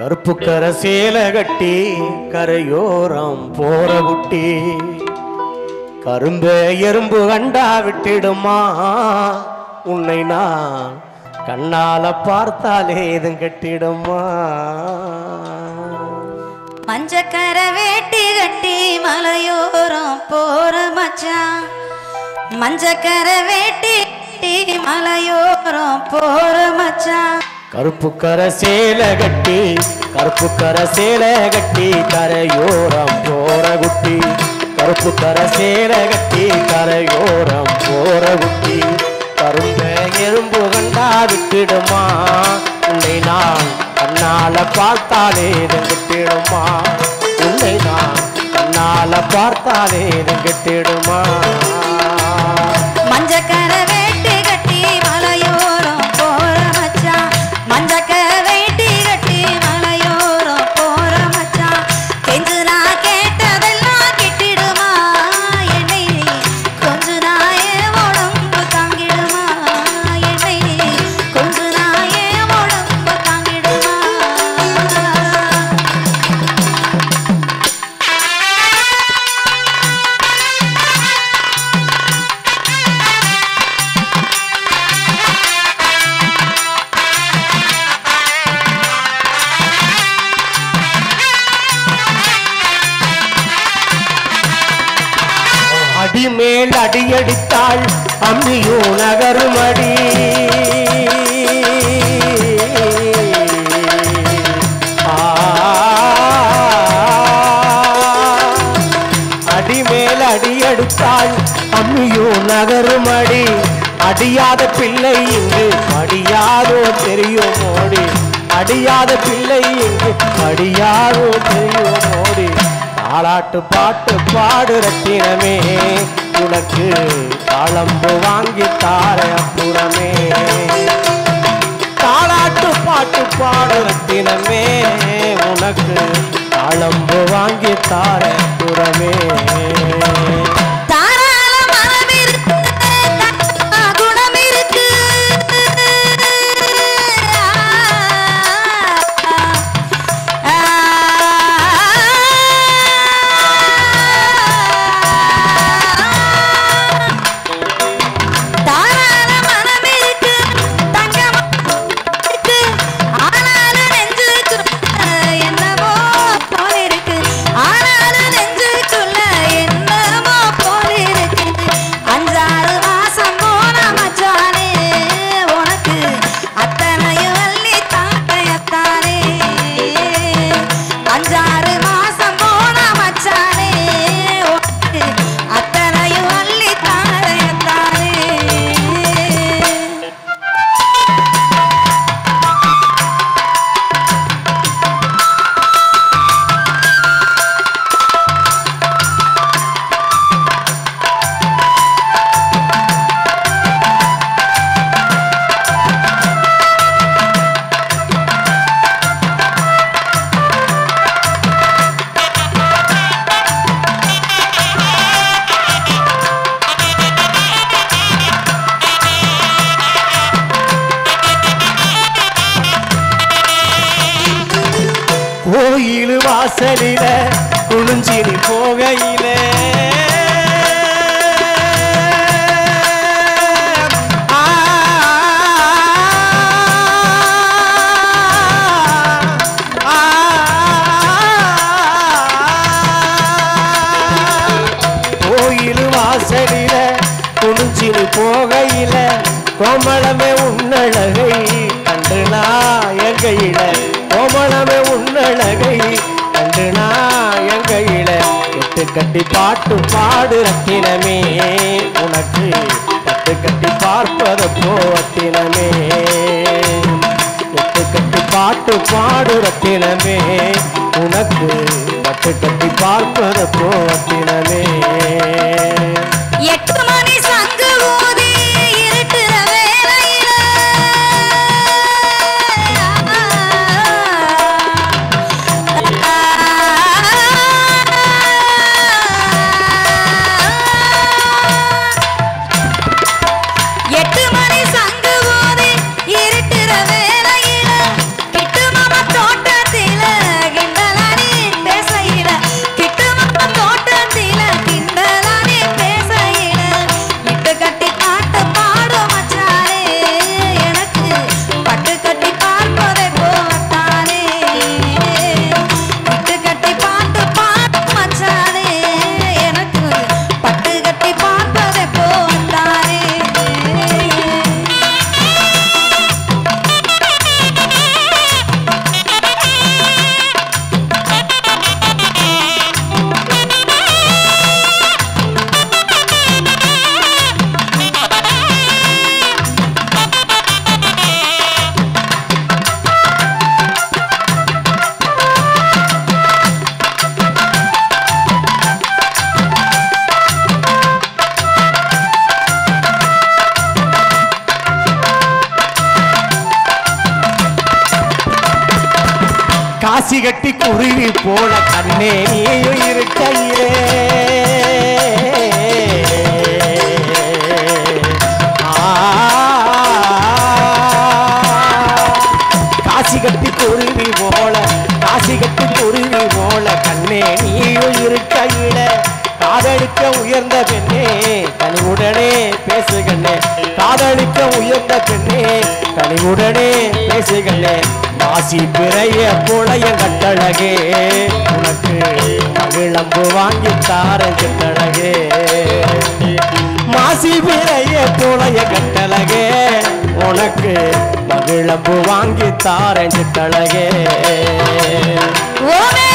கருப்பு கரை சேலை கட்டி கரையோரம் போற குட்டி கரும்பு எறும்பு கண்டா விட்டிடுமா உன்னை நான் கண்ணால பார்த்தாலே எதுவும் கட்டிடுமா மஞ்சக்கர வேட்டி கட்டி மலையோரம் போற மச்சான் மஞ்சக்கர வேட்டி கட்டி மலையோரம் போற மச்சான் கருப்பு கரை சேலை கட்டி கரையோரம் போற குட்டி கருப்பு கரை சேலை கட்டி கரையோரம் போற குட்டி கரும்பு எறும்பு கண்டா விட்டிடுமா உன்னை நான் கண்ணால பார்த்தாலே விட்டிடுமா உன்னை நான் கண்ணால பார்த்தாலே விட்டிடுமா மஞ்சக்கர வேட்டி கட்டி மலையோரம் போற மச்சான் மஞ்சக்கர வேட்டி கட்டி மலையோரம் போற மச்சான் கெஞ்சு நான் கேட்டதெல்லாம் கிட்டிடுமா என்னை கொஞ்சு நாயே உடம்பு தாங்கிடுமா என்னை கொஞ்சு நாயே உடம்பு தாங்கிடுமா அடிமேல் அடியடித்தாள் அம்மியோ நகருமடி அடிமேல் அடியடித்தாள் அம்மியோ நகருமடி அடியாத பிள்ளை இங்கு அடியாதோ தெரியும் மோடி அடியாத பிள்ளை இங்கு அடியாதோ தெரியும் மோடி தாளாட்டு பாட்டு பாடு ரத்தினமே உனக்கு தாளம்பு வாங்கி தார அப்புறமே தாளாட்டு பாட்டு பாடு ரத்தினமே உனக்கு தாளம்பு வாங்கி தார அப்புறமே கோயில் வாசலில குளிஞ்சிரி போகையில கோயில் வாசலில குளிஞ்சிரி போகையில கோமளமே உன்னழகை கண்டு நான் கையில கோமளமே உன்னழகை கண்டு நான் கையில எட்டு கட்டி பாட்டு பாடு ரத்தினமே உனக்கு எட்டு கட்டி பார்ப்பது போத்தினமே எட்டு கட்டி பாட்டு பாடு ரத்தினமே உனக்கு பட்டு கட்டி பார்ப்பது போத்தினமே எட்டு மணி சங்கு ஊதி இருட்டுற வேளையில எட்டு மணி சங்கு ஊதி இருட்டுற வேளையில கிட்டு மாமா தோட்டத்தில காசி கட்டி குருவி போல கண்ணே நீயும் இருக்கையிலே காசி கட்டி குருவி போல காசி கட்டி குருவி போல கண்ணே நீயும் இருக்கையில காதலிக்க உயர்ந்த பெண்ணே கனிவுடனே பேசுகண்ணே காதலிக்க உயர்ந்த பெண்ணே கனிவுடனே பேசுகண்ணே மாசி பிறைய புளைய கட்டழகே உனக்கு மகிழம்பு வாங்கி தார கட்டழகே மாசி பிறைய புளைய கட்டழகே உனக்கு மகிழம்பு வாங்கி தார கட்டழகே ஓமே